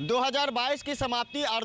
2022 की समाप्ति और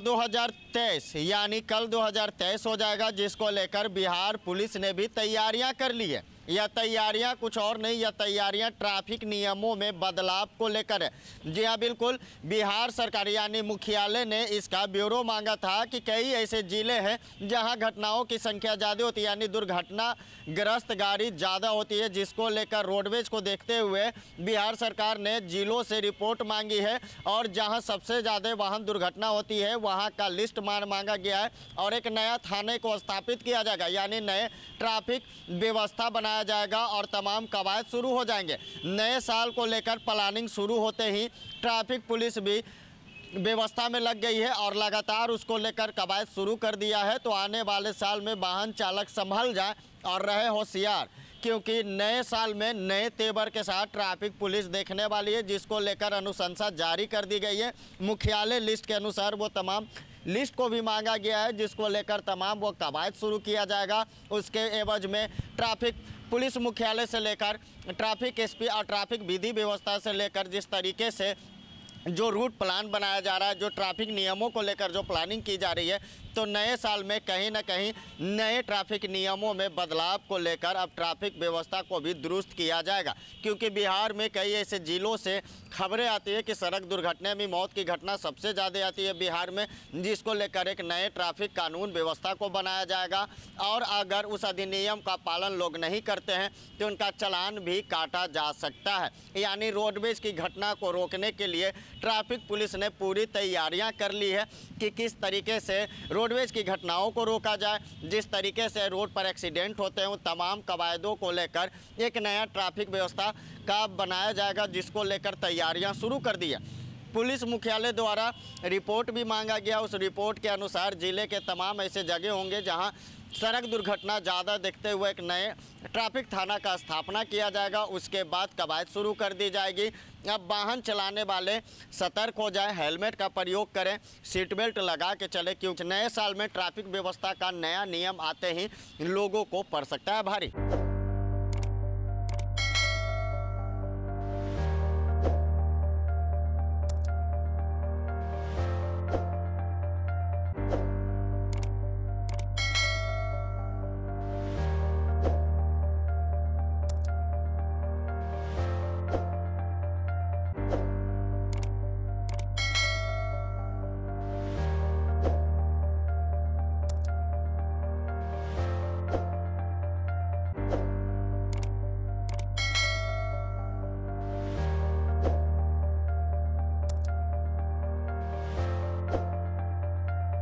2023 यानी कल 2023 हो जाएगा, जिसको लेकर बिहार पुलिस ने भी तैयारियां कर ली है। यह तैयारियां कुछ और नहीं, यह तैयारियां ट्रैफिक नियमों में बदलाव को लेकर है। जी हाँ, बिल्कुल, बिहार सरकार यानी मुख्यालय ने इसका ब्यूरो मांगा था कि कई ऐसे जिले हैं जहां घटनाओं की संख्या ज़्यादा होती है, यानी दुर्घटनाग्रस्त गाड़ी ज़्यादा होती है, जिसको लेकर रोडवेज को देखते हुए बिहार सरकार ने जिलों से रिपोर्ट मांगी है और जहां सबसे ज़्यादा वाहन दुर्घटना होती है वहां का लिस्ट मांगा गया है और एक नया थाने को स्थापित किया जाएगा, यानी नए ट्रैफिक व्यवस्था बनाया जाएगा और तमाम कवायद शुरू हो जाएंगे। नए साल को लेकर प्लानिंग शुरू होते ही ट्रैफिक पुलिस भी व्यवस्था में लग गई है और लगातार उसको लेकर कवायद शुरू कर दिया है। तो आने वाले साल में वाहन चालक संभल जाए और रहे होशियार, क्योंकि नए साल में नए तेवर के साथ ट्रैफिक पुलिस देखने वाली है, जिसको लेकर अनुशंसा जारी कर दी गई है। मुख्यालय लिस्ट के अनुसार वो तमाम लिस्ट को भी मांगा गया है, जिसको लेकर तमाम वो कवायद शुरू किया जाएगा। उसके एवज में ट्रैफिक पुलिस मुख्यालय से लेकर ट्रैफिक एसपी और ट्रैफिक विधि व्यवस्था से लेकर जिस तरीके से जो रूट प्लान बनाया जा रहा है, जो ट्रैफिक नियमों को लेकर जो प्लानिंग की जा रही है, तो नए साल में कहीं ना कहीं नए ट्रैफिक नियमों में बदलाव को लेकर अब ट्रैफिक व्यवस्था को भी दुरुस्त किया जाएगा। क्योंकि बिहार में कई ऐसे जिलों से खबरें आती है कि सड़क दुर्घटना में मौत की घटना सबसे ज़्यादा आती है बिहार में, जिसको लेकर एक नए ट्रैफिक कानून व्यवस्था को बनाया जाएगा और अगर उस अधिनियम का पालन लोग नहीं करते हैं तो उनका चालान भी काटा जा सकता है। यानी रोडवेज की घटना को रोकने के लिए ट्रैफिक पुलिस ने पूरी तैयारियां कर ली है कि किस तरीके से रोडवेज की घटनाओं को रोका जाए। जिस तरीके से रोड पर एक्सीडेंट होते हैं, उन तमाम कवायदों को लेकर एक नया ट्रैफिक व्यवस्था का बनाया जाएगा, जिसको लेकर तैयारियां शुरू कर दी है। पुलिस मुख्यालय द्वारा रिपोर्ट भी मांगा गया। उस रिपोर्ट के अनुसार जिले के तमाम ऐसे जगह होंगे जहां सड़क दुर्घटना ज़्यादा देखते हुए एक नए ट्रैफिक थाना का स्थापना किया जाएगा। उसके बाद कवायद शुरू कर दी जाएगी। अब वाहन चलाने वाले सतर्क हो जाए, हेलमेट का प्रयोग करें, सीट बेल्ट लगा के चले, क्योंकि नए साल में ट्रैफिक व्यवस्था का नया नियम आते ही लोगों को पड़ सकता है भारी।